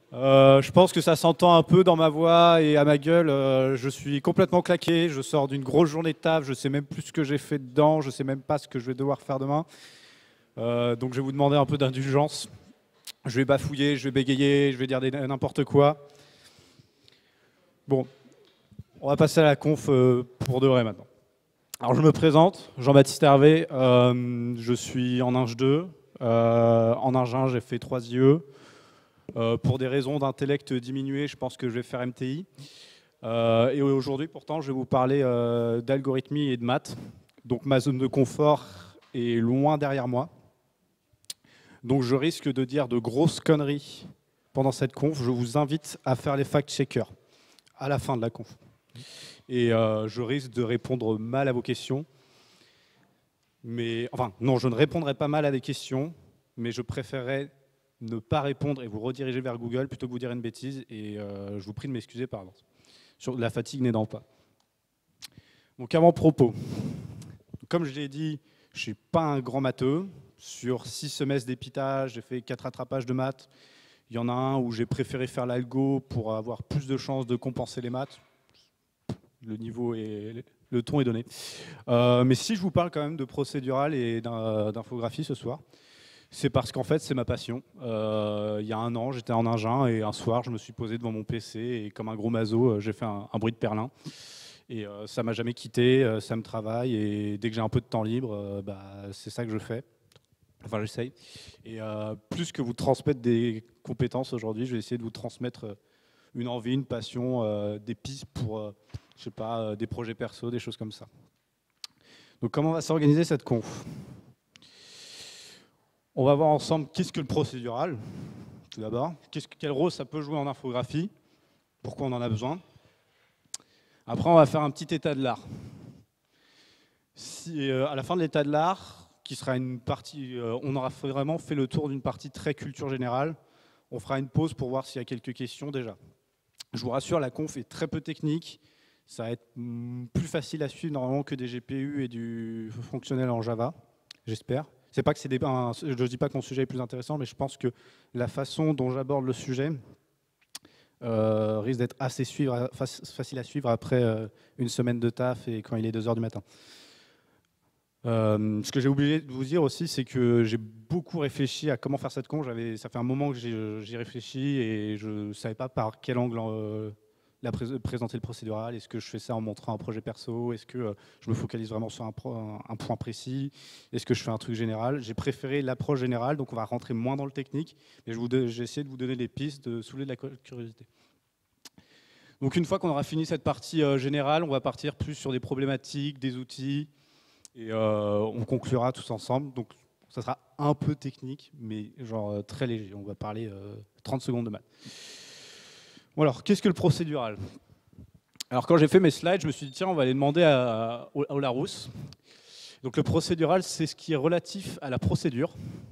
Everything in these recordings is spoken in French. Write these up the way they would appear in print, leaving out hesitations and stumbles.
Je pense que ça s'entend un peu dans ma voix et à ma gueule. Je suis complètement claqué. Je sors d'une grosse journée de taf. Je sais même plus ce que j'ai fait dedans. Je sais même pas ce que je vais devoir faire demain. Donc je vais vous demander un peu d'indulgence. Je vais bafouiller, je vais bégayer, je vais dire n'importe quoi. Bon, on va passer à la conf pour de vrai maintenant. Alors je me présente, Jean-Baptiste Hervé. Je suis en Ing 2. En Ing 1, j'ai fait 3 IE. Pour des raisons d'intellect diminué, je pense que je vais faire MTI. Et aujourd'hui, pourtant, je vais vous parler d'algorithmie et de maths. Donc ma zone de confort est loin derrière moi. Donc je risque de dire de grosses conneries pendant cette conf. Je vous invite à faire les fact-checkers à la fin de la conf. Et je risque de répondre mal à vos questions. Mais, enfin, non, je ne répondrai pas mal à des questions, mais je préférerais ne pas répondre et vous rediriger vers Google plutôt que vous dire une bêtise. Et je vous prie de m'excuser par avance. Sur la fatigue n'aidant pas. Donc avant-propos. Comme je l'ai dit, je ne suis pas un grand matheux. Sur 6 semestres d'épita, j'ai fait 4 rattrapages de maths. Il y en a un où j'ai préféré faire l'algo pour avoir plus de chances de compenser les maths. Le niveau et le ton est donné. Mais si je vous parle quand même de procédural et d'infographie ce soir, c'est parce qu'en fait, c'est ma passion. Il y a un an, j'étais en Ing et un soir, je me suis posé devant mon PC et comme un gros maso, j'ai fait un bruit de perlin. Et ça m'a jamais quitté, ça me travaille et dès que j'ai un peu de temps libre, c'est ça que je fais. Enfin, j'essaye. Et plus que vous transmettre des compétences aujourd'hui, je vais essayer de vous transmettre une envie, une passion, des pistes pour, je sais pas, des projets perso, des choses comme ça. Donc, comment va s'organiser cette conf? On va voir ensemble qu'est-ce que le procédural, tout d'abord. Quel rôle ça peut jouer en infographie? Pourquoi on en a besoin? Après, on va faire un petit état de l'art. À la fin de l'état de l'art, qui sera une partie, on aura vraiment fait le tour d'une partie très culture générale. On fera une pause pour voir s'il y a quelques questions déjà. Je vous rassure, la conf est très peu technique. Ça va être plus facile à suivre normalement que des GPU et du fonctionnel en Java, j'espère. C'est pas que c'est je ne dis pas que mon sujet est plus intéressant, mais je pense que la façon dont j'aborde le sujet risque d'être assez facile à suivre après une semaine de taf et quand il est 2 h du matin. Ce que j'ai oublié de vous dire aussi, c'est que j'ai beaucoup réfléchi à comment faire cette conf. Ça fait un moment que j'y réfléchis et je ne savais pas par quel angle présenter le procédural. Est-ce que je fais ça en montrant un projet perso? Est-ce que je me focalise vraiment sur un point précis? Est-ce que je fais un truc général? J'ai préféré l'approche générale, donc on va rentrer moins dans le technique. Mais j'ai essayé de vous donner des pistes, de soulever de la curiosité. Donc une fois qu'on aura fini cette partie générale, on va partir plus sur des problématiques, des outils. Et on conclura tous ensemble. Donc, ça sera un peu technique, mais genre très léger. On va parler 30 secondes de maths. Bon alors, qu'est-ce que le procédural? Alors, quand j'ai fait mes slides, je me suis dit, tiens, on va aller demander au Larousse. Donc, le procédural, c'est ce qui est relatif à la procédure.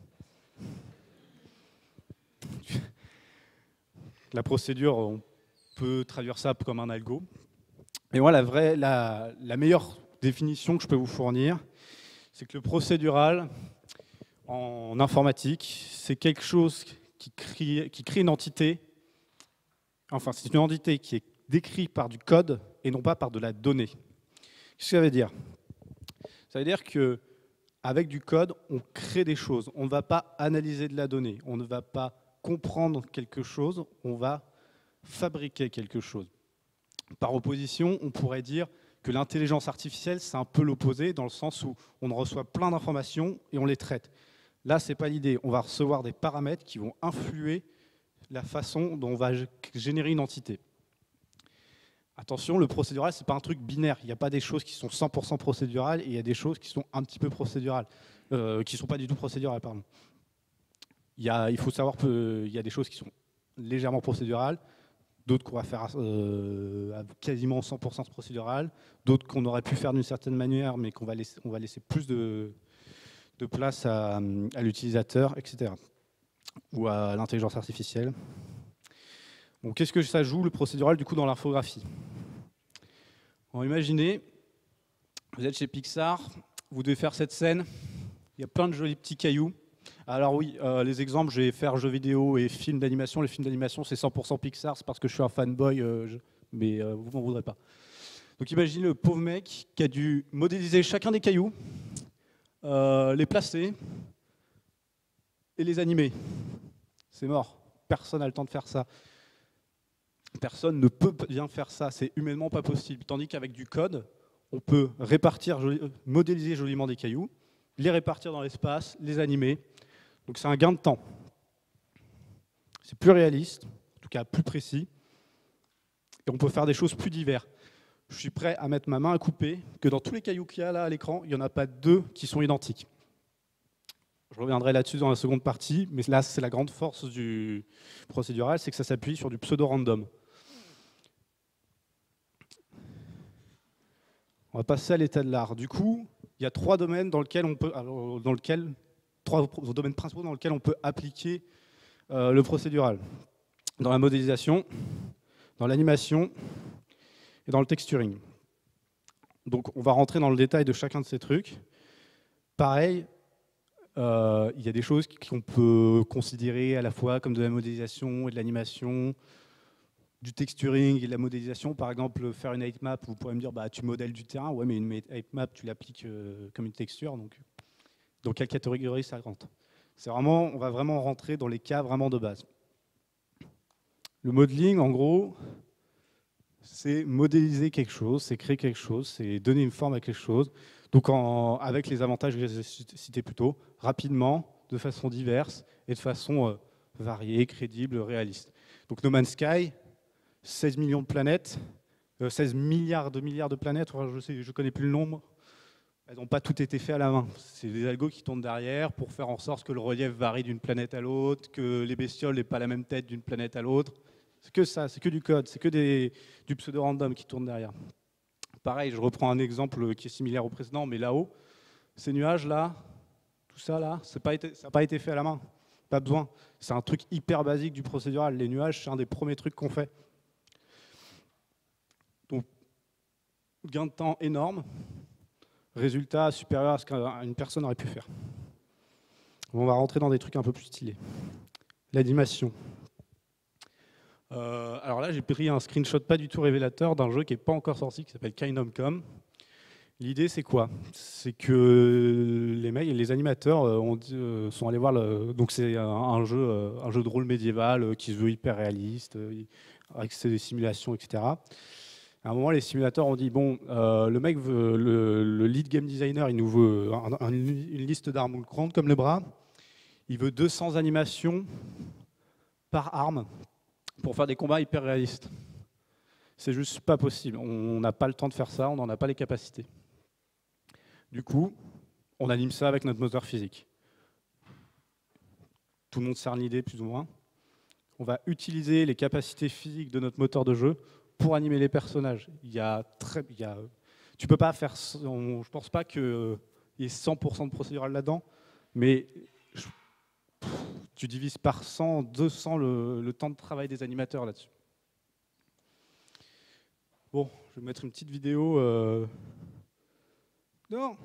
La procédure, on peut traduire ça comme un algo. Et moi, la meilleure définition que je peux vous fournir, c'est que le procédural, en informatique, c'est quelque chose qui crée une entité, enfin c'est une entité qui est décrite par du code et non pas par de la donnée. Qu'est-ce que ça veut dire? Ça veut dire qu'avec du code, on crée des choses. On ne va pas analyser de la donnée, on ne va pas comprendre quelque chose, on va fabriquer quelque chose. Par opposition, on pourrait dire que l'intelligence artificielle, c'est un peu l'opposé, dans le sens où on reçoit plein d'informations et on les traite. Là, ce n'est pas l'idée. On va recevoir des paramètres qui vont influer la façon dont on va générer une entité. Attention, le procédural, ce n'est pas un truc binaire. Il n'y a pas des choses qui sont 100% procédurales et il y a des choses qui sont un petit peu procédurales, qui ne sont pas du tout procédurales, pardon. Il faut savoir qu'il y a des choses qui sont légèrement procédurales, d'autres qu'on va faire à quasiment 100% procédural, d'autres qu'on aurait pu faire d'une certaine manière, mais on va laisser plus de place à l'utilisateur, etc. Ou à l'intelligence artificielle. Donc, qu'est-ce que ça joue, le procédural, du coup, dans l'infographie? Imaginez, vous êtes chez Pixar, vous devez faire cette scène, il y a plein de jolis petits cailloux. Alors oui, les exemples, je vais faire jeux vidéo et films d'animation. Les films d'animation, c'est 100% Pixar, c'est parce que je suis un fanboy, mais vous m'en voudrez pas. Donc imaginez le pauvre mec qui a dû modéliser chacun des cailloux, les placer et les animer. C'est mort. Personne n'a le temps de faire ça. Personne ne peut bien faire ça. C'est humainement pas possible. Tandis qu'avec du code, on peut modéliser joliment des cailloux, les répartir dans l'espace, les animer. Donc c'est un gain de temps. C'est plus réaliste, en tout cas plus précis, et on peut faire des choses plus diverses. Je suis prêt à mettre ma main à couper que dans tous les cailloux qu'il y a là à l'écran, il n'y en a pas deux qui sont identiques. Je reviendrai là-dessus dans la seconde partie, mais là c'est la grande force du procédural, c'est que ça s'appuie sur du pseudo-random. On va passer à l'état de l'art. Du coup, il y a trois domaines dans lesquels on peut, trois domaines principaux dans lesquels on peut appliquer le procédural. Dans la modélisation, dans l'animation et dans le texturing. Donc on va rentrer dans le détail de chacun de ces trucs. Pareil, il y a des choses qu'on peut considérer à la fois comme de la modélisation et de l'animation, du texturing et de la modélisation. Par exemple, faire une height-map, vous pourrez me dire, bah, tu modèles du terrain, ouais, mais une height-map, tu l'appliques comme une texture, donc dans quelle catégorie ça rentre? On va vraiment rentrer dans les cas vraiment de base. Le modeling, en gros, c'est modéliser quelque chose, c'est créer quelque chose, c'est donner une forme à quelque chose. Donc avec les avantages que j'ai cités plus tôt, rapidement, de façon diverse et de façon variée, crédible, réaliste. Donc No Man's Sky, 16 millions de planètes, 16 milliards de planètes, je ne connais plus le nombre. Elles n'ont pas toutes été faites à la main. C'est des algos qui tournent derrière pour faire en sorte que le relief varie d'une planète à l'autre, que les bestioles n'aient pas la même tête d'une planète à l'autre. C'est que ça, c'est que du code, c'est que du pseudo-random qui tourne derrière. Pareil, je reprends un exemple qui est similaire au précédent, mais là-haut, ces nuages-là, tout ça là, ça n'a pas été fait à la main. Pas besoin. C'est un truc hyper basique du procédural. Les nuages, c'est un des premiers trucs qu'on fait. Donc, gain de temps énorme. Résultat supérieur à ce qu'une personne aurait pu faire. On va rentrer dans des trucs un peu plus stylés. L'animation. Alors là, j'ai pris un screenshot pas du tout révélateur d'un jeu qui n'est pas encore sorti, qui s'appelle Kingdom Come. L'idée, c'est quoi? C'est que les animateurs sont allés voir donc c'est un jeu de rôle médiéval qui se veut hyper réaliste, avec des simulations, etc. À un moment, les simulateurs ont dit bon, le lead game designer, il nous veut une liste d'armes grandes comme le bras. Il veut 200 animations par arme pour faire des combats hyper réalistes. C'est juste pas possible. On n'a pas le temps de faire ça, on n'en a pas les capacités. Du coup, on anime ça avec notre moteur physique. Tout le monde sert l'idée, plus ou moins. On va utiliser les capacités physiques de notre moteur de jeu pour animer les personnages. Tu peux pas faire. Je pense pas qu'il y ait 100% de procédural là-dedans, mais tu divises par 100, 200 le temps de travail des animateurs là-dessus. Bon, je vais mettre une petite vidéo. Non.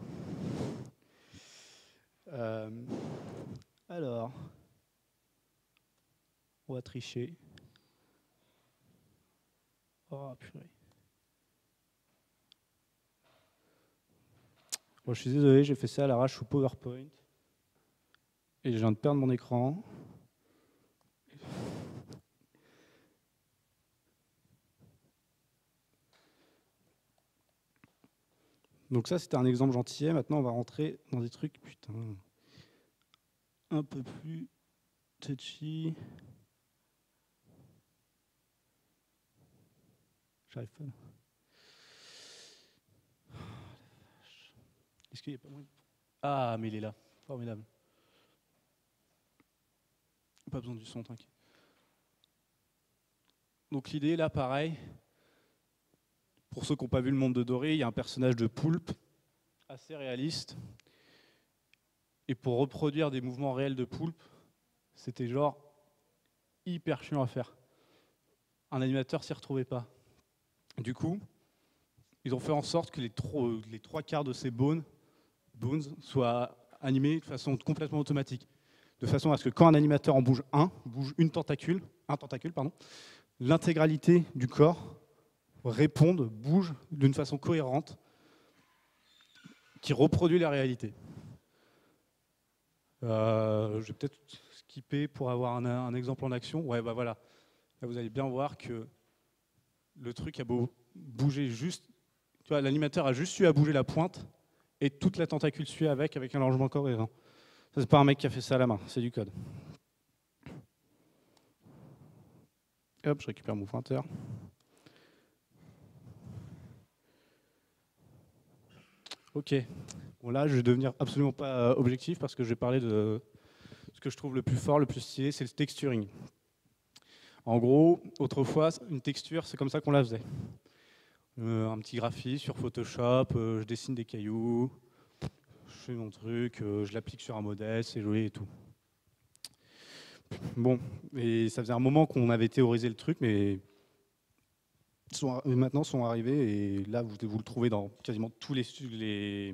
Alors, on va tricher. Oh purée. Bon, je suis désolé, j'ai fait ça à l'arrache sous PowerPoint. Et je viens de perdre mon écran. Donc ça, c'était un exemple gentillet. Maintenant, on va rentrer dans des trucs, putain, un peu plus touchy. J'arrive pas. Est-ce qu'il n'y a pas moyen? Ah, mais il est là. Formidable. Pas besoin du son, t'inquiète. Donc l'idée, là, pareil. Pour ceux qui n'ont pas vu le monde de Doré, il y a un personnage de poulpe assez réaliste. Et pour reproduire des mouvements réels de poulpe, c'était genre hyper chiant à faire. Un animateur s'y retrouvait pas. Du coup, ils ont fait en sorte que les trois quarts de ces bones soient animés de façon complètement automatique. de façon à ce que quand un animateur en bouge un tentacule, pardon, l'intégralité du corps réponde, bouge d'une façon cohérente, qui reproduit la réalité. Je vais peut-être skipper pour avoir un exemple en action. Ouais, bah voilà. Là, vous allez bien voir que le truc a beau bouger juste, tu vois, l'animateur a juste eu à bouger la pointe et toute la tentacule suit avec un allongement cohérent. Ça, c'est pas un mec qui a fait ça à la main, c'est du code. Hop, je récupère mon pointeur. Ok. Bon, là, je vais devenir absolument pas objectif parce que je vais parler de ce que je trouve le plus fort, le plus stylé, c'est le texturing. En gros, autrefois, une texture, c'est comme ça qu'on la faisait. Un petit graphisme sur Photoshop, je dessine des cailloux, je fais mon truc, je l'applique sur un modèle, c'est joli et tout. Bon, et ça faisait un moment qu'on avait théorisé le truc, mais maintenant sont arrivés, et là, vous le trouvez dans quasiment tous les studios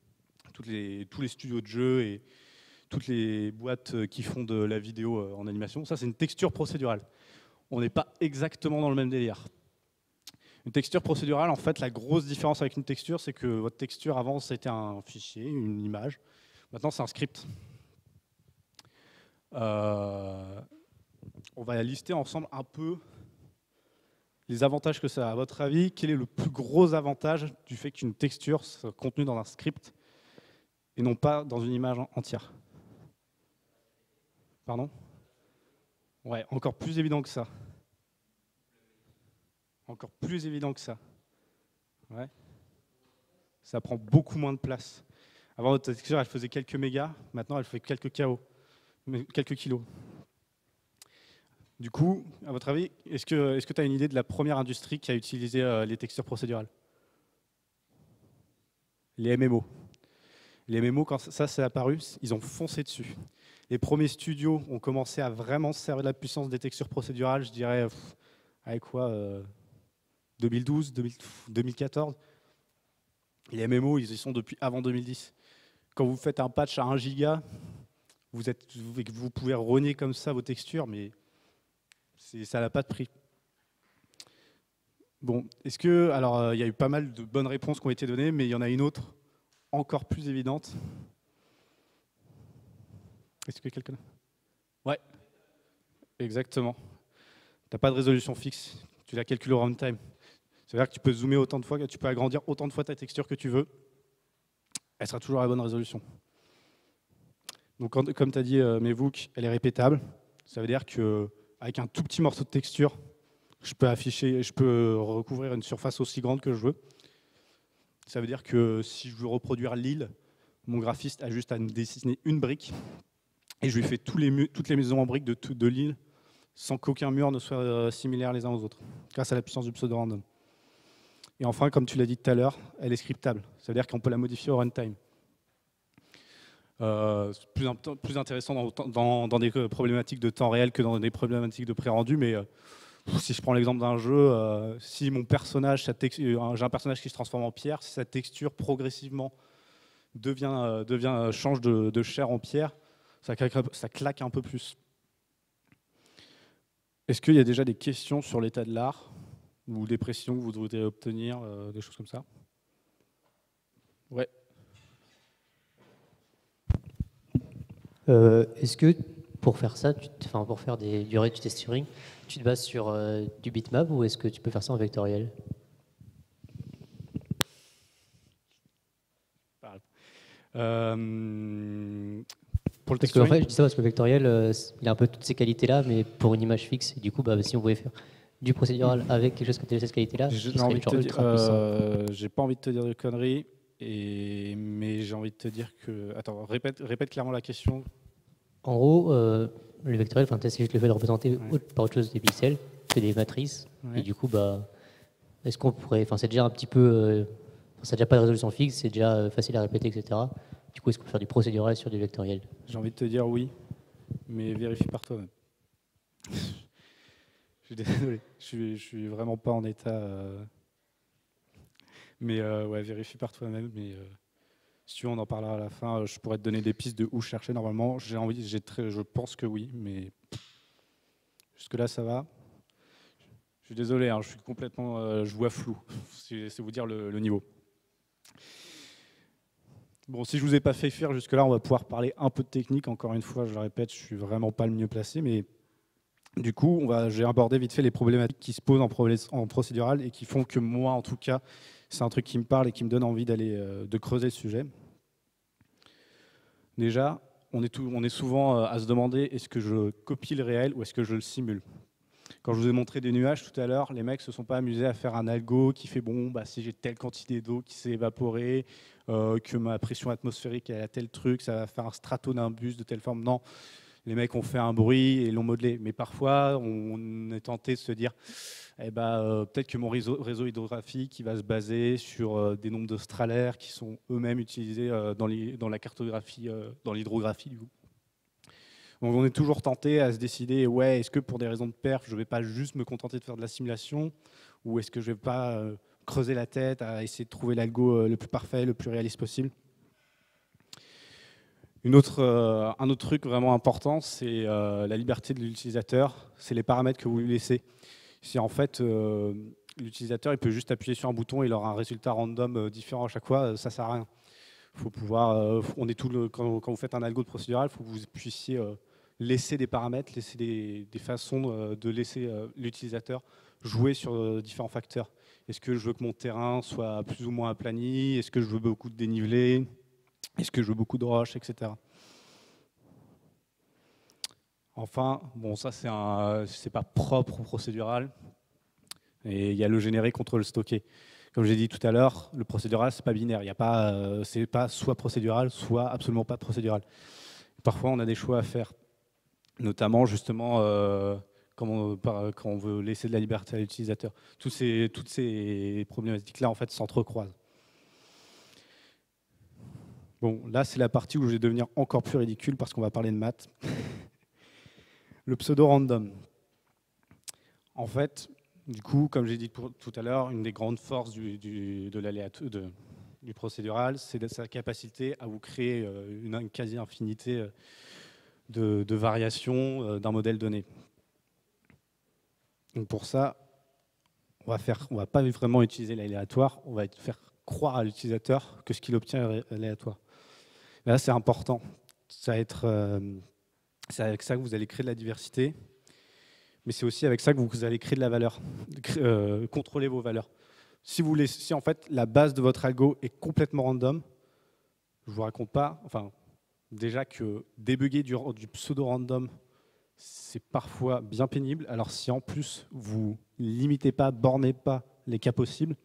de jeux et toutes les boîtes qui font de la vidéo en animation. Ça, c'est une texture procédurale. On n'est pas exactement dans le même délire. Une texture procédurale, en fait, la grosse différence avec une texture, c'est que votre texture, avant, c'était un fichier, une image. Maintenant, c'est un script. On va lister ensemble un peu les avantages que ça a. À votre avis, quel est le plus gros avantage du fait qu'une texture soit contenue dans un script et non pas dans une image entière? Pardon? Ouais, encore plus évident que ça. Encore plus évident que ça. Ouais. Ça prend beaucoup moins de place. Avant, votre texture, elle faisait quelques mégas. Maintenant, elle fait quelques quelques kilos. Du coup, à votre avis, est-ce que tu as une idée de la première industrie qui a utilisé les textures procédurales? Les MMO. Les MMO, quand ça s'est apparu, ils ont foncé dessus. Les premiers studios ont commencé à vraiment se servir de la puissance des textures procédurales, je dirais, avec quoi 2012, 2014. Les MMO, ils y sont depuis avant 2010. Quand vous faites un patch à 1 giga, vous pouvez runner comme ça vos textures, mais ça n'a pas de prix. Bon, alors, il y a eu pas mal de bonnes réponses qui ont été données, mais il y en a une autre encore plus évidente. Est-ce que quelqu'un... Ouais, exactement. Tu n'as pas de résolution fixe, tu la calcules au runtime. C'est-à-dire que tu peux zoomer autant de fois, que tu peux agrandir autant de fois ta texture que tu veux. Elle sera toujours à la bonne résolution. Donc, comme tu as dit, Mevook, elle est répétable. Ça veut dire qu'avec un tout petit morceau de texture, je peux recouvrir une surface aussi grande que je veux. Ça veut dire que si je veux reproduire l'île, mon graphiste a juste à me dessiner une brique et je lui fais toutes les maisons en briques de l'île sans qu'aucun mur ne soit similaire les uns aux autres, grâce à la puissance du pseudo-random. Et enfin, comme tu l'as dit tout à l'heure, elle est scriptable. Ça veut dire qu'on peut la modifier au runtime. C'est plus intéressant dans des problématiques de temps réel que dans des problématiques de pré-rendu, mais si je prends l'exemple d'un jeu, si mon personnage, j'ai un personnage qui se transforme en pierre, si sa texture progressivement change de chair en pierre, ça claque un peu plus. Est-ce qu'il y a déjà des questions sur l'état de l'art ou des précisions que vous voudriez obtenir, des choses comme ça? Ouais. Est-ce que pour faire ça, pour faire du rate texturing, tu te bases sur du bitmap ou est-ce que tu peux faire ça en vectoriel? Pour le Parce que, en texturing, fait, je dis ça parce que vectoriel, il a un peu toutes ces qualités-là, mais pour une image fixe. Et du coup, si on pouvait faire du procédural avec quelque chose qui a cette qualité-là, j'ai qui serait envie de genre te ultra puissant. j'ai pas envie de te dire de conneries, mais j'ai envie de te dire que... Attends, répète clairement la question. En gros, le vectoriel, c'est juste le fait de représenter par autre chose des pixels que des matrices. Ouais. Et du coup, est-ce qu'on pourrait... c'est déjà un petit peu... ça n'a déjà pas de résolution fixe, c'est déjà facile à répéter, etc. Du coup, est-ce qu'on peut faire du procédural sur du vectoriel? J'ai envie de te dire oui, mais vérifie par toi-même. Je suis désolé, je suis vraiment pas en état... Mais ouais, vérifie par toi-même, mais Si tu veux, on en parlera à la fin. Je pourrais te donner des pistes de où chercher normalement. Je pense que oui, mais jusque-là, ça va. Je suis désolé, hein, je suis complètement, je vois flou. C'est vous dire le niveau. Bon, si je vous ai pas fait fuir jusque-là, on va pouvoir parler un peu de technique. Encore une fois, je le répète, je suis vraiment pas le mieux placé, mais du coup, j'ai abordé vite fait les problématiques qui se posent en procédural et qui font que moi, en tout cas, c'est un truc qui me parle et qui me donne envie de creuser le sujet. Déjà, on est souvent à se demander est-ce que je copie le réel ou est-ce que je le simule. Quand je vous ai montré des nuages tout à l'heure, les mecs se sont pas amusés à faire un algo qui fait bon, bah, si j'ai telle quantité d'eau qui s'est évaporée, que ma pression atmosphérique est à tel truc, ça va faire un stratonimbus de telle forme. Non, les mecs ont fait un bruit et l'ont modelé. Mais parfois, on est tenté de se dire eh ben, peut-être que mon réseau hydrographique il va se baser sur des nombres de stralaires qui sont eux-mêmes utilisés dans la cartographie, dans l'hydrographie du coup. Donc on est toujours tenté à se décider, ouais, est-ce que pour des raisons de perf, je ne vais pas juste me contenter de faire de la simulation, ou est-ce que je ne vais pas creuser la tête à essayer de trouver l'algo le plus parfait, le plus réaliste possible. Un autre truc vraiment important, c'est la liberté de l'utilisateur, c'est les paramètres que vous lui laissez. Si en fait l'utilisateur il peut juste appuyer sur un bouton et il aura un résultat random différent à chaque fois, ça ne sert à rien. Faut pouvoir, quand vous faites un algo de procédural, il faut que vous puissiez laisser des paramètres, laisser des façons de laisser l'utilisateur jouer sur différents facteurs. Est-ce que je veux que mon terrain soit plus ou moins aplani? Est-ce que je veux beaucoup de dénivelé? Est-ce que je veux beaucoup de roches, etc. Enfin, bon, ça c'est pas propre au procédural. Et il y a le généré contre le stocké. Comme j'ai dit tout à l'heure, le procédural, c'est pas binaire. C'est pas soit procédural, soit absolument pas procédural. Parfois, on a des choix à faire, notamment justement quand on veut laisser de la liberté à l'utilisateur. Toutes ces problématiques-là, en fait, s'entrecroisent. Bon, là, c'est la partie où je vais devenir encore plus ridicule parce qu'on va parler de maths. Le pseudo-random. En fait, du coup, comme j'ai dit tout à l'heure, une des grandes forces du procédural, c'est sa capacité à vous créer une quasi-infinité de variations d'un modèle donné. Donc pour ça, on va pas vraiment utiliser l'aléatoire, on va faire croire à l'utilisateur que ce qu'il obtient est aléatoire. Là, c'est important. C'est avec ça que vous allez créer de la diversité, mais c'est aussi avec ça que vous allez créer de la valeur, contrôler vos valeurs. Si en fait la base de votre algo est complètement random, je vous raconte pas, enfin déjà que débugger du pseudo-random, c'est parfois bien pénible. Alors si en plus vous limitez pas, bornez pas les cas possibles,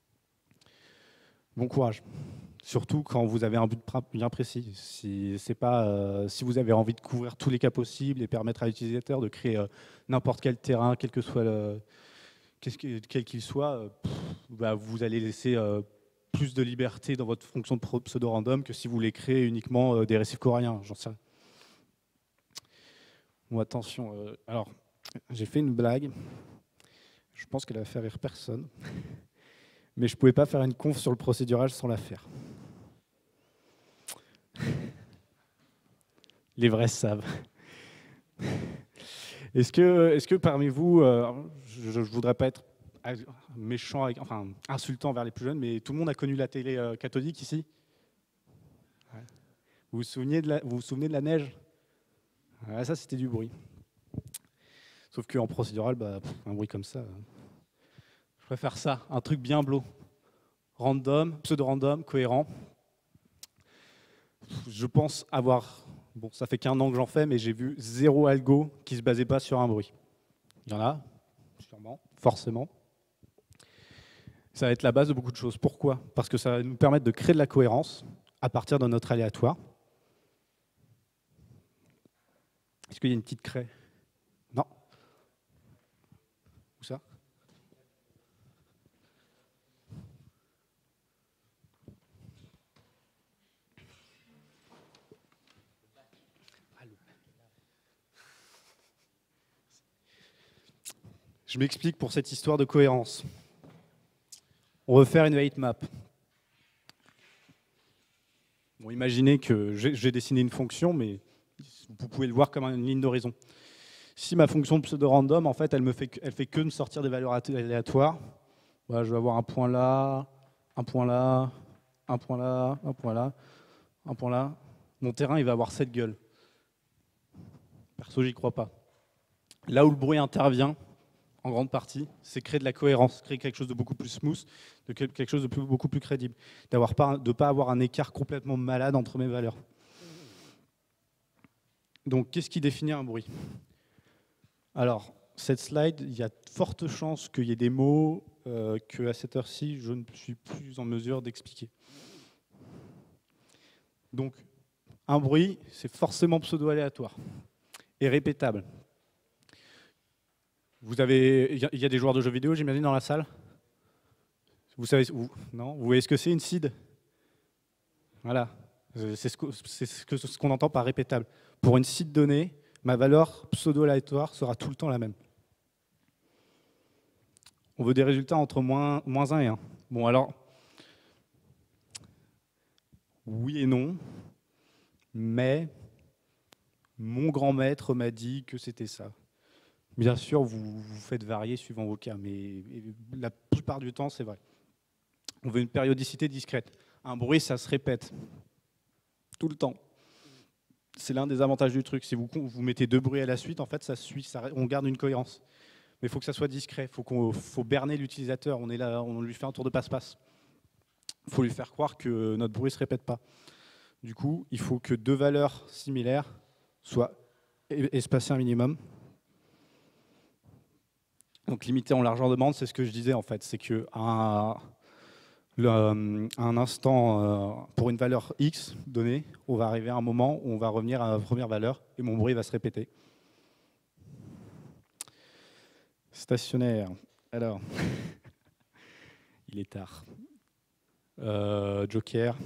bon courage. Surtout quand vous avez un but bien précis. Si vous avez envie de couvrir tous les cas possibles et permettre à l'utilisateur de créer n'importe quel terrain, quel qu'il soit, vous allez laisser plus de liberté dans votre fonction de pseudo-random que si vous voulez créer uniquement des récifs coralliens, j'en sais rien. Bon, attention, alors j'ai fait une blague, je pense qu'elle va faire rire personne, mais je ne pouvais pas faire une conf sur le procédural sans la faire. Les vrais savent. Est-ce que parmi vous, je ne voudrais pas être méchant, enfin insultant vers les plus jeunes, mais tout le monde a connu la télé cathodique ici? Ouais. Vous vous souvenez de la neige? Ouais, ça, c'était du bruit. Sauf qu'en procédural, un bruit comme ça, je préfère ça, un truc bien bleu. Random, pseudo-random, cohérent. Je pense avoir... Bon, ça fait qu'1 an que j'en fais, mais j'ai vu 0 algo qui ne se basait pas sur un bruit. Il y en a, sûrement, forcément. Ça va être la base de beaucoup de choses. Pourquoi? Parce que ça va nous permettre de créer de la cohérence à partir de notre aléatoire. Est-ce qu'il y a une petite craie? Non. Où ça? Je m'explique pour cette histoire de cohérence. On veut faire une weight map. Bon, imaginez que j'ai dessiné une fonction, mais vous pouvez le voir comme une ligne d'horizon. Si ma fonction pseudo-random, en fait, elle fait que me sortir des valeurs aléatoires, voilà, je vais avoir un point là, un point là, un point là, un point là, un point là. Mon terrain, il va avoir cette gueule. Perso, j'y crois pas. Là où le bruit intervient, en grande partie, c'est créer de la cohérence, créer quelque chose de beaucoup plus smooth, quelque chose de beaucoup plus crédible, de ne pas avoir un écart complètement malade entre mes valeurs. Donc, qu'est-ce qui définit un bruit? Alors, cette slide, il y a de fortes chances qu'il y ait des mots qu'à cette heure-ci, je ne suis plus en mesure d'expliquer. Donc, un bruit, c'est forcément pseudo-aléatoire et répétable. Il y a des joueurs de jeux vidéo, j'imagine, dans la salle. Vous savez, non, vous voyez ce que c'est une seed? Voilà, c'est ce qu'on entend par répétable. Pour une seed donnée, ma valeur pseudo-aléatoire sera tout le temps la même. On veut des résultats entre moins 1 et 1. Bon, alors, oui et non, mais mon grand maître m'a dit que c'était ça. Bien sûr, vous faites varier suivant vos cas, mais la plupart du temps, c'est vrai. On veut une périodicité discrète. Un bruit, ça se répète tout le temps. C'est l'un des avantages du truc. Si vous mettez 2 bruits à la suite, en fait, on garde une cohérence. Mais il faut que ça soit discret. Il faut berner l'utilisateur. On est là, on lui fait un tour de passe-passe. Il faut lui faire croire que notre bruit ne se répète pas. Du coup, il faut que 2 valeurs similaires soient espacées un minimum. Donc limité en largeur de bande, c'est ce que je disais en fait. C'est qu'à un instant, pour une valeur X donnée, on va arriver à un moment où on va revenir à la première valeur et mon bruit va se répéter. Stationnaire. Alors, il est tard. Joker.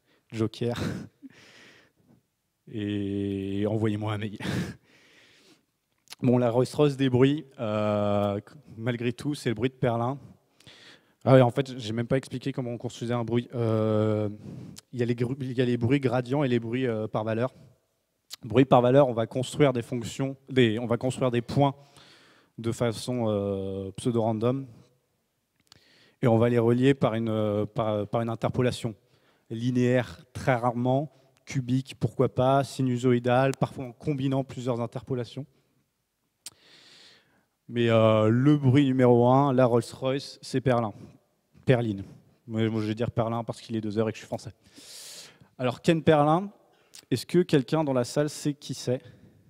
Et envoyez-moi un mail. Bon, la Rolls-Royce des bruits, malgré tout, c'est le bruit de Perlin. Ah oui, en fait, j'ai même pas expliqué comment on construisait un bruit. Il y a les bruits gradients et les bruits par valeur. Bruit par valeur, on va construire des fonctions, on va construire des points de façon pseudo-random et on va les relier par une interpolation linéaire très rarement, cubique pourquoi pas, sinusoïdale, parfois en combinant plusieurs interpolations. Mais le bruit numéro 1, la Rolls-Royce, c'est Perline. Moi, je vais dire Perlin parce qu'il est 2 heures et que je suis français. Alors, Ken Perlin, est-ce que quelqu'un dans la salle sait qui c'est?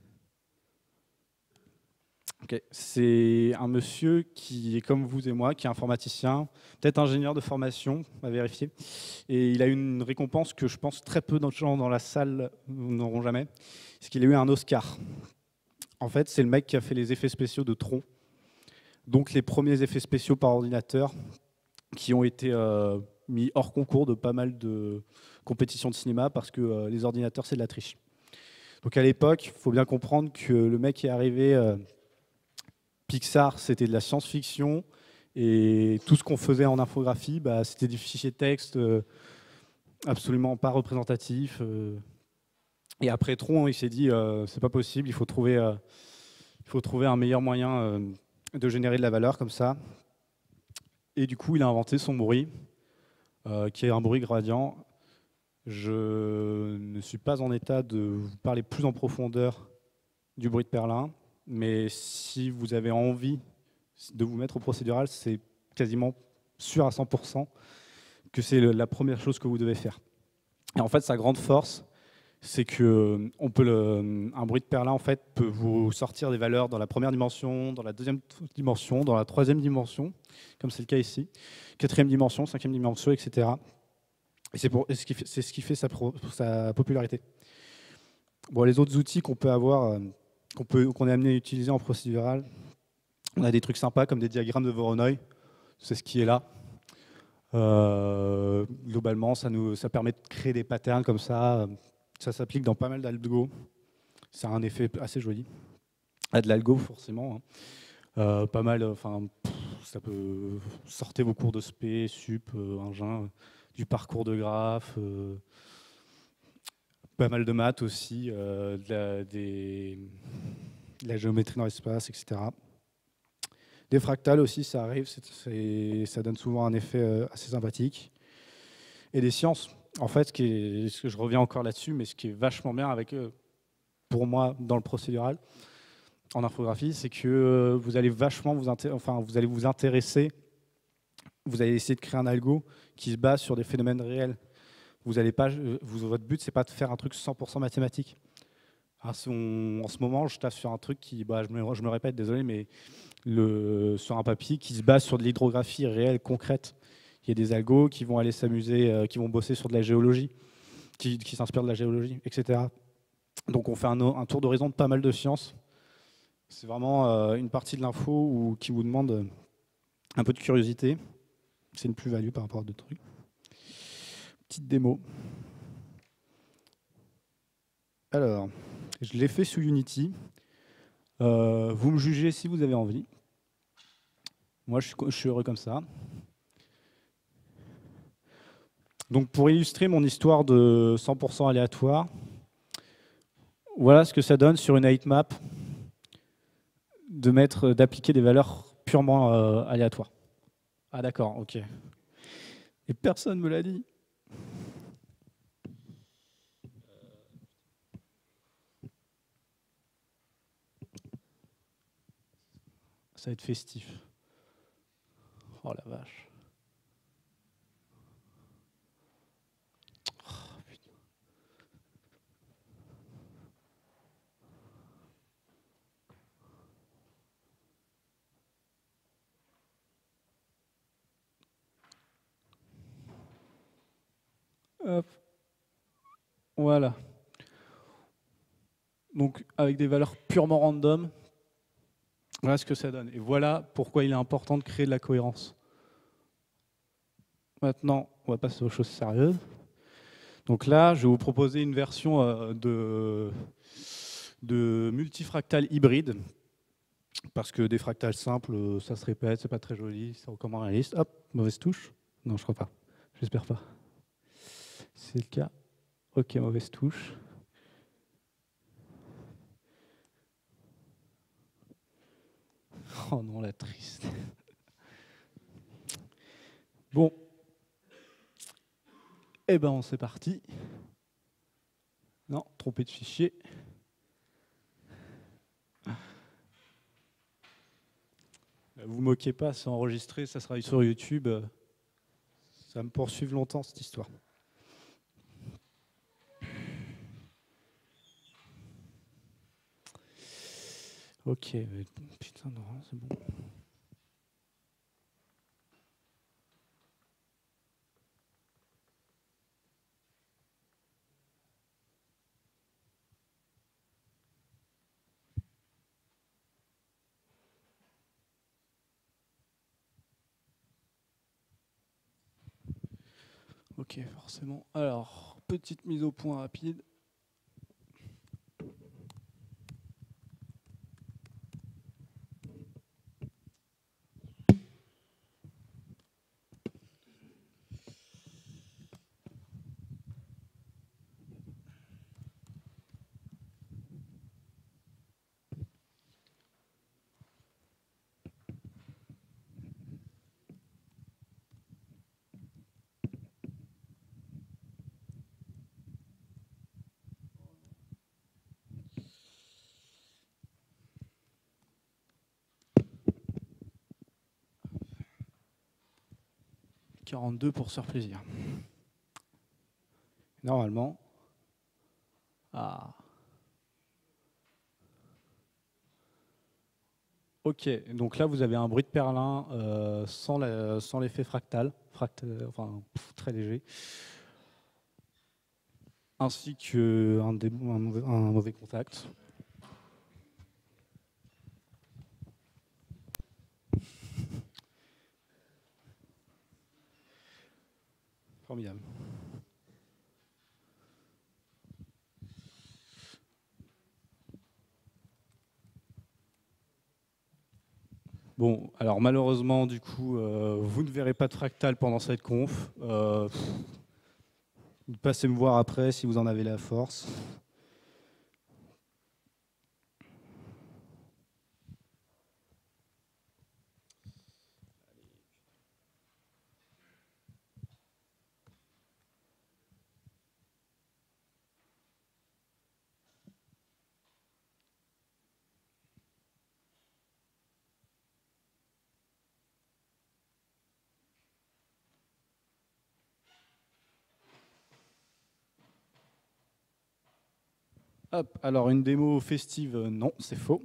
Okay. C'est un monsieur qui est comme vous et moi, qui est informaticien, peut-être ingénieur de formation, à vérifier. Et il a eu une récompense que je pense très peu de gens dans la salle n'auront jamais. C'est qu'il a eu un Oscar. En fait, c'est le mec qui a fait les effets spéciaux de Tron. Donc les premiers effets spéciaux par ordinateur qui ont été mis hors concours de pas mal de compétitions de cinéma parce que les ordinateurs, c'est de la triche. Donc à l'époque, il faut bien comprendre que le mec est arrivé... Pixar, c'était de la science-fiction et tout ce qu'on faisait en infographie, c'était des fichiers texte absolument pas représentatifs. Et après Tron, il s'est dit c'est pas possible, il faut trouver un meilleur moyen de générer de la valeur comme ça. Et du coup, il a inventé son bruit, qui est un bruit gradient. Je ne suis pas en état de vous parler plus en profondeur du bruit de Perlin. Mais si vous avez envie de vous mettre au procédural, c'est quasiment sûr à 100% que c'est la première chose que vous devez faire. Et en fait, sa grande force, c'est que un bruit de Perlin en fait, peut vous sortir des valeurs dans la première dimension, dans la deuxième dimension, dans la troisième dimension, comme c'est le cas ici, quatrième dimension, cinquième dimension, etc. Et c'est ce qui fait sa popularité. Bon, les autres outils qu'on peut avoir... qu'on est amené à utiliser en procédural. On a des trucs sympas comme des diagrammes de Voronoi, c'est ce qui est là. Globalement, ça permet de créer des patterns comme ça. Ça s'applique dans pas mal d'algo. Ça a un effet assez joli. De l'algo, forcément. Pas mal, ça peut sortir vos cours de spé, sup, engin, du parcours de graphe. pas mal de maths aussi, de la géométrie dans l'espace, etc. Des fractales aussi, ça arrive, ça donne souvent un effet assez sympathique. Et des sciences, en fait, ce que je reviens encore là-dessus, mais ce qui est vachement bien avec eux, pour moi, dans le procédural, en infographie, c'est que vous allez vachement vous allez vous intéresser, vous allez essayer de créer un algo qui se base sur des phénomènes réels. Vous allez pas, votre but, c'est pas de faire un truc 100% mathématique. En ce moment, je tape sur un truc qui, je me répète, désolé, mais sur un papier qui se base sur de l'hydrographie réelle, concrète. Il y a des algos qui vont aller s'amuser, qui vont bosser sur de la géologie, qui s'inspirent de la géologie, etc. Donc on fait un tour d'horizon de pas mal de sciences. C'est vraiment une partie de l'info qui vous demande un peu de curiosité. C'est une plus-value par rapport à d'autres trucs. Petite démo. Alors, je l'ai fait sous Unity. Vous me jugez si vous avez envie. Moi, je suis heureux comme ça. Donc, pour illustrer mon histoire de 100% aléatoire, voilà ce que ça donne sur une heightmap d'appliquer des valeurs purement aléatoires. Ah d'accord, ok. Et personne ne me l'a dit. Ça va être festif. Oh la vache. Oh, putain. Hop. Voilà. Donc avec des valeurs purement random, voilà ce que ça donne. Et voilà pourquoi il est important de créer de la cohérence. Maintenant, on va passer aux choses sérieuses. Donc là, je vais vous proposer une version de multifractal hybride. Parce que des fractales simples, ça se répète, c'est pas très joli, ça recommande la liste. Hop, mauvaise touche. Non, je crois pas. J'espère pas. C'est le cas. Ok, mauvaise touche. Oh non, la triste. Bon. Eh ben, c'est parti. Non, trompé de fichier. Vous moquez pas, c'est enregistré, ça sera sur YouTube. Ça va me poursuivre longtemps, cette histoire. Ok, putain, non, c'est bon. Ok, forcément. Alors, petite mise au point rapide. « 42 pour se faire plaisir. » Normalement. Ah. Ok, donc là vous avez un bruit de perlin sans l'effet fractal, très léger, ainsi qu'un mauvais contact. Formidable. Bon, alors malheureusement, du coup, vous ne verrez pas de fractal pendant cette conf. Passez me voir après si vous en avez la force. Hop, alors une démo festive, non, c'est faux.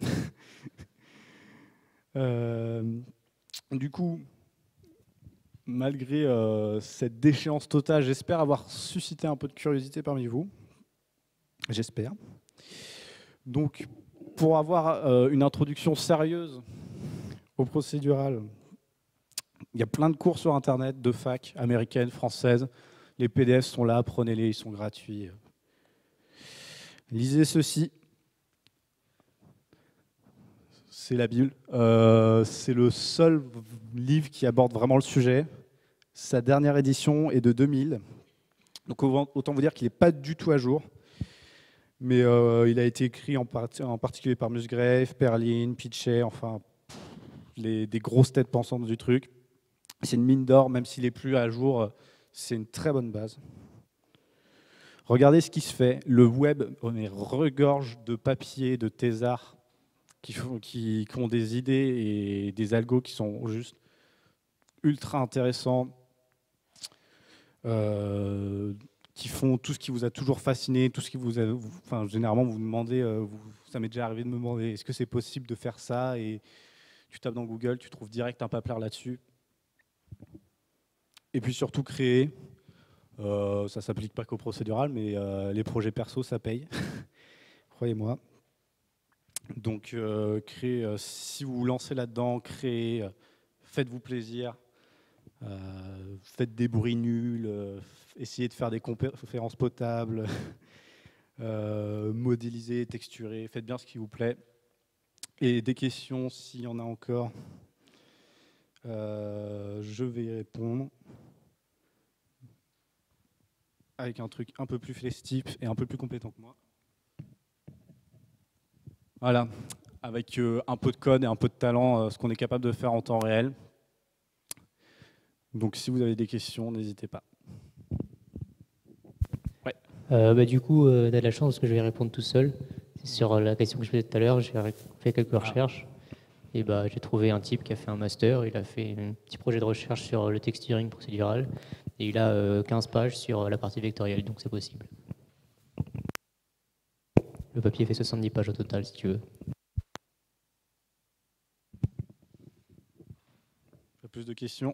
Du coup, malgré cette déchéance totale, j'espère avoir suscité un peu de curiosité parmi vous. J'espère. Donc, pour avoir une introduction sérieuse au procédural, il y a plein de cours sur Internet, de fac, américaines, françaises. Les PDF sont là, prenez-les, ils sont gratuits. Lisez ceci. C'est la Bible. C'est le seul livre qui aborde vraiment le sujet. Sa dernière édition est de 2000. Donc autant vous dire qu'il n'est pas du tout à jour. Mais il a été écrit en particulier par Musgrave, Perlin, Pitcher, enfin des grosses têtes pensantes du truc. C'est une mine d'or, même s'il n'est plus à jour, c'est une très bonne base. Regardez ce qui se fait. Le web, on est regorge de papiers, de thésards qui ont des idées et des algos qui sont juste ultra intéressants, qui font tout ce qui vous a toujours fasciné, tout ce qui vous a... Enfin, généralement, vous vous demandez, ça m'est déjà arrivé de me demander, est-ce que c'est possible de faire ça? Et tu tapes dans Google, tu trouves direct un papier là-dessus. Et puis surtout créer, ça ne s'applique pas qu'au procédural, mais les projets perso, ça paye, croyez-moi. Donc créer, si vous vous lancez là-dedans, créez, faites-vous plaisir, faites des bruits nuls, essayez de faire des conférences potables, modélisez, texturez, faites bien ce qui vous plaît. Et des questions, s'il y en a encore, je vais y répondre avec un truc un peu plus festif et un peu plus compétent que moi. Voilà, avec un peu de code et un peu de talent, ce qu'on est capable de faire en temps réel. Donc si vous avez des questions, n'hésitez pas. Ouais. Du coup, on a de la chance parce que je vais répondre tout seul. C'est sur la question que je faisais tout à l'heure, j'ai fait quelques recherches. Et j'ai trouvé un type qui a fait un master, il a fait un petit projet de recherche sur le texturing procédural. Et il a 15 pages sur la partie vectorielle, donc c'est possible. Le papier fait 70 pages au total, si tu veux. Plus de questions?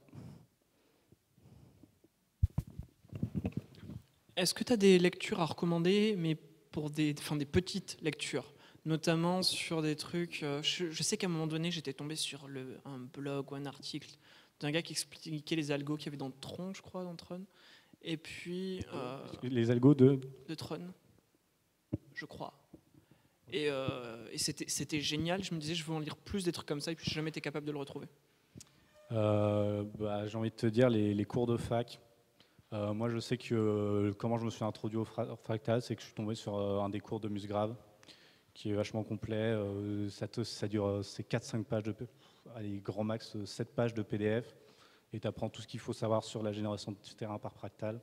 Est-ce que tu as des lectures à recommander, mais pour des petites lectures, notamment sur des trucs... Je sais qu'à un moment donné, j'étais tombé sur un blog ou un article d'un gars qui expliquait les algos qu'il y avait dans Tron, je crois, dans Tron. Et puis... les algos de Tron, je crois. Et c'était génial. Je me disais, je veux en lire plus des trucs comme ça, et puis je n'ai jamais été capable de le retrouver. J'ai envie de te dire les cours de fac. Moi, je sais que comment je me suis introduit au fractal, c'est que je suis tombé sur un des cours de Musgrave, qui est vachement complet. Ça dure 4-5 pages, allez, grand max 7 pages de PDF, et tu apprends tout ce qu'il faut savoir sur la génération de terrain par fractal.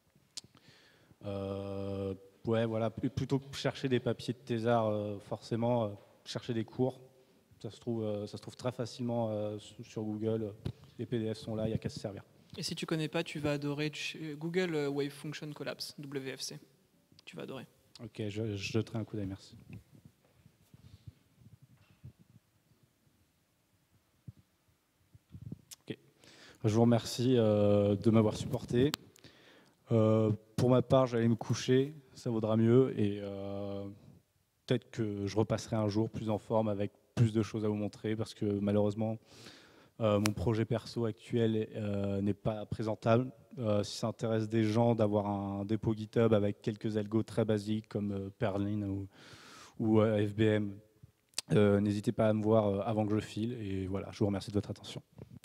Ouais, voilà, plutôt que chercher des papiers de thésard, forcément, chercher des cours. Ça se trouve très facilement sur Google. Les PDF sont là, il n'y a qu'à se servir. Et si tu connais pas, tu vas adorer Google Wave Function Collapse, WFC. Tu vas adorer. Ok, je jetterai un coup d'œil, merci. Okay. Je vous remercie de m'avoir supporté. Pour ma part, j'allais me coucher, ça vaudra mieux. Et peut-être que je repasserai un jour plus en forme avec plus de choses à vous montrer, parce que malheureusement, mon projet perso actuel n'est pas présentable. Si ça intéresse des gens d'avoir un dépôt GitHub avec quelques algos très basiques comme Perlin ou FBM, n'hésitez pas à me voir avant que je file. Et voilà, je vous remercie de votre attention.